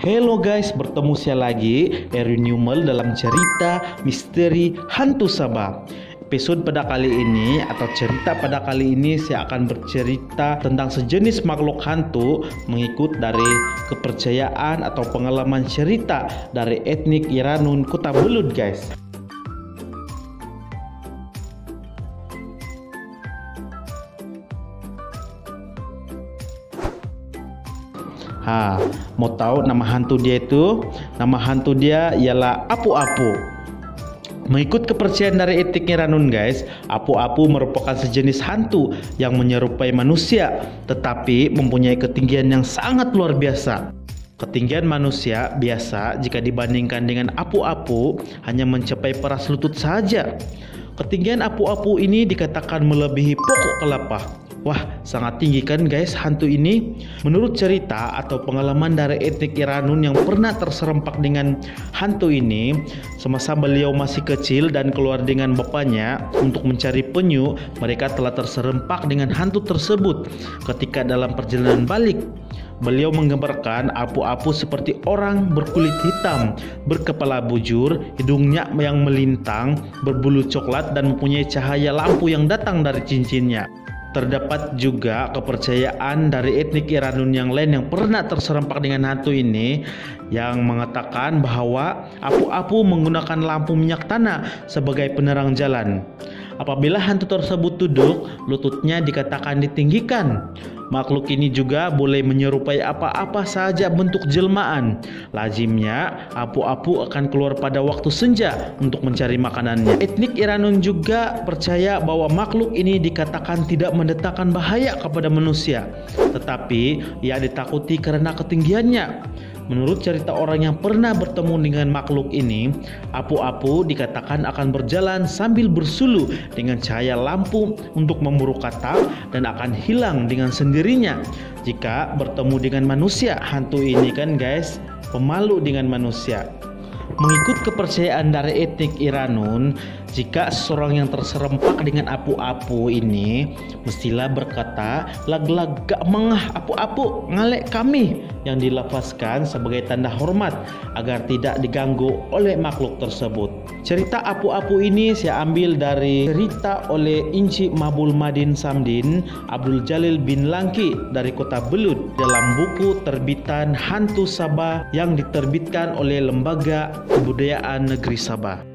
Hello guys, bertemu saya lagi, Erwin Newell dalam cerita misteri hantu Sabah. Episode pada kali ini atau cerita pada kali ini saya akan bercerita tentang sejenis makhluk hantu mengikut dari kepercayaan atau pengalaman cerita dari etnik Iranun Kota Belud guys. Mau tahu nama hantu dia itu? Nama hantu dia ialah Apu-Apu. Mengikut kepercayaan dari etnik Iranun guys, Apu-Apu merupakan sejenis hantu yang menyerupai manusia, tetapi mempunyai ketinggian yang sangat luar biasa. Ketinggian manusia biasa jika dibandingkan dengan Apu-Apu hanya mencapai peras lutut saja. Ketinggian Apu-Apu ini dikatakan melebihi pokok kelapa. Wah, sangat tinggi kan guys hantu ini? Menurut cerita atau pengalaman dari etnik Iranun yang pernah terserempak dengan hantu ini, semasa beliau masih kecil dan keluar dengan bapaknya untuk mencari penyu, mereka telah terserempak dengan hantu tersebut. Ketika dalam perjalanan balik, beliau menggambarkan Apu-Apu seperti orang berkulit hitam, berkepala bujur, hidungnya yang melintang, berbulu coklat dan mempunyai cahaya lampu yang datang dari cincinnya. Terdapat juga kepercayaan dari etnik Iranun yang lain yang pernah terserempak dengan hantu ini yang mengatakan bahwa Apu-Apu menggunakan lampu minyak tanah sebagai penerang jalan. Apabila hantu tersebut duduk, lututnya dikatakan ditinggikan. Makhluk ini juga boleh menyerupai apa-apa saja bentuk jelmaan. Lazimnya, Apu-Apu akan keluar pada waktu senja untuk mencari makanannya. Etnik Iranun juga percaya bahwa makhluk ini dikatakan tidak mendatangkan bahaya kepada manusia, tetapi ia ditakuti karena ketinggiannya. Menurut cerita orang yang pernah bertemu dengan makhluk ini, Apu-Apu dikatakan akan berjalan sambil bersulu dengan cahaya lampu untuk memburu katak dan akan hilang dengan sendirinya jika bertemu dengan manusia. Hantu ini kan guys, pemalu dengan manusia. Mengikut kepercayaan dari etnik Iranun, jika seseorang yang terserempak dengan Apu-Apu ini mestilah berkata lag-lag gak mengah Apu-Apu ngalek kami, yang dilafazkan sebagai tanda hormat agar tidak diganggu oleh makhluk tersebut. Cerita Apu-Apu ini saya ambil dari cerita oleh Inci Mabul Madin Samdin Abdul Jalil bin Langki dari Kota Belud dalam buku terbitan Hantu Sabah yang diterbitkan oleh Lembaga Kebudayaan Negeri Sabah.